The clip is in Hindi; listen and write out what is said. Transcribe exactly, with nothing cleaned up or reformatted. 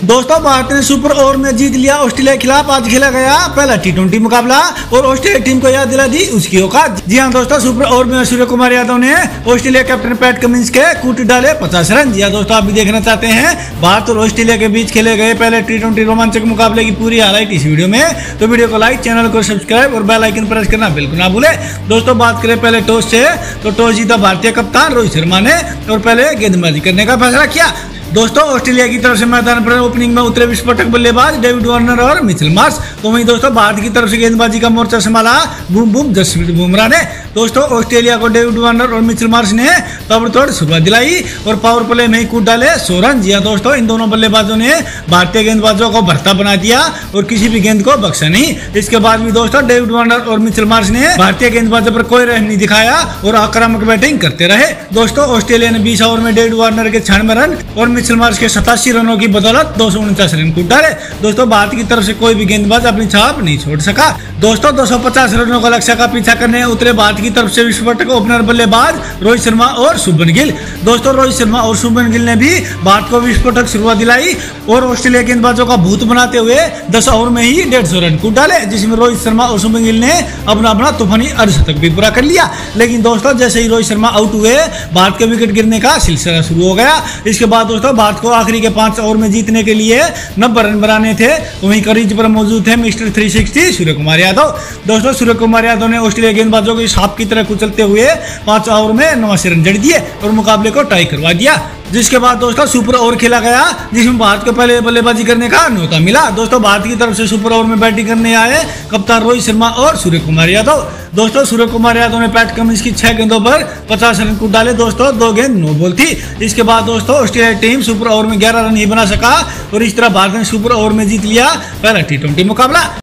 दोस्तों भारत ने सुपर ओवर में जीत लिया ऑस्ट्रेलिया के खिलाफ। आज खेला गया पहला टी ट्वेंटी मुकाबला और ऑस्ट्रेलिया टीम को याद दिला दी उसकी औकात। जी हां दोस्तों, सुपर ओवर में सूर्य कुमार यादव ने ऑस्ट्रेलिया कैप्टन पैट कमिंस के कूट डाले पचास रन। जी हां दोस्तों, आप भी देखना चाहते हैं भारत और ऑस्ट्रेलिया के बीच खेले गए पहले टी ट्वेंटी रोमांचक मुकाबले की पूरी हाईलाइट इस वीडियो में, तो वीडियो को लाइक, चैनल को सब्सक्राइब और बेल आइकन प्रेस करना बिल्कुल ना भूले। दोस्तों बात करें पहले टॉस से, तो टॉस जीता भारतीय कप्तान रोहित शर्मा ने और पहले गेंदबाजी करने का फैसला किया। दोस्तों ऑस्ट्रेलिया की तरफ से मैदान पर ओपनिंग में उतरे विस्फोटक बल्लेबाज डेविड वार्नर और मिचेल मार्श। तो वहीं दोस्तों भारत की तरफ से गेंदबाजी का मोर्चा संभाला बूम बूम जसप्रीत बुमराह ने। दोस्तों ऑस्ट्रेलिया को डेविड वार्नर और मिचेल मार्श ने ताबड़तोड़ शुरुआत दिलाई और पावर प्ले में ही कूद डाले सौ रन। जी हां दोस्तों, इन दोनों बल्लेबाजों ने भारतीय गेंदबाजों को भरता बना दिया और किसी भी गेंद को बख्शा नहीं। इसके बाद भी दोस्तों डेविड वार्नर और मिचेल मार्श ने भारतीय गेंदबाजों पर कोई रहम नहीं दिखाया और आक्रामक बैटिंग करते रहे। दोस्तों ऑस्ट्रेलिया ने बीस ओवर में डेविड वार्नर के छियानवे रन और मिचेल मार्श के सतासी रनों की बदौलत दो सौ उनचास रन कूद डाले। दोस्तों भारत की तरफ से कोई भी गेंदबाज अपनी छाप नहीं छोड़ सका। दोस्तों दो सौ पचास रनों का लक्ष्य का पीछा करने उतरे भारत की तरफ से विस्फोटक ओपनर बल्लेबाज रोहित शर्मा और शुभमन गिल। दोस्तों रोहित शर्मा और शुभमन गिल ने भी भारत को विस्फोटक शुरुआत दिलाई और ऑस्ट्रेलिया गेंदबाजों का भूत बनाते हुए दस ओवर में ही डेढ़ सौ रन कूद डाले, जिसमें रोहित शर्मा और शुभमन गिल ने अपना अपना तूफानी अर्धशतक भी पूरा कर लिया। लेकिन दोस्तों जैसे ही रोहित शर्मा आउट हुए भारत के विकेट गिरने का सिलसिला शुरू हो गया। इसके बाद दोस्तों भारत को आखिरी के पांच ओवर में जीतने के लिए नब्बे रन बनाने थे। वहीं क्रीज पर मौजूद थे मिस्टर तीन सौ साठ सूर्य कुमार यादव। दोस्तों सूर्य कुमार यादव ने ऑस्ट्रेलिया गेंदबाजों को सांप की तरह कुचलते हुए पांच ओवर में नवासी रन जड़ दिए और मुकाबले को टाई करवा दिया। जिसके बाद दोस्तों सुपर ओवर खेला गया जिसमें भारत को पहले बल्लेबाजी करने का न्योता मिला। दोस्तों भारत की तरफ से सुपर ओवर में बैटिंग करने आए कप्तान रोहित शर्मा और सूर्य कुमार यादव। दोस्तों सूर्य कुमार यादव ने पैट कमिंस की छह गेंदों पर पचास रन कूद डाले। दोस्तों दो गेंद नो बॉल थी। इसके बाद दोस्तों ऑस्ट्रेलिया टीम सुपर ओवर में ग्यारह रन ही बना सका और इस तरह भारत ने सुपर ओवर में जीत लिया पहला टी ट्वेंटी मुकाबला।